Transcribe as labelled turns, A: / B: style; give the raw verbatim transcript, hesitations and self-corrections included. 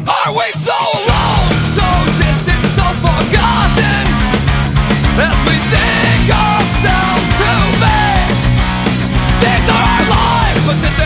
A: Are we so alone, so distant, so forgotten, as we think ourselves to be? These are our lives, but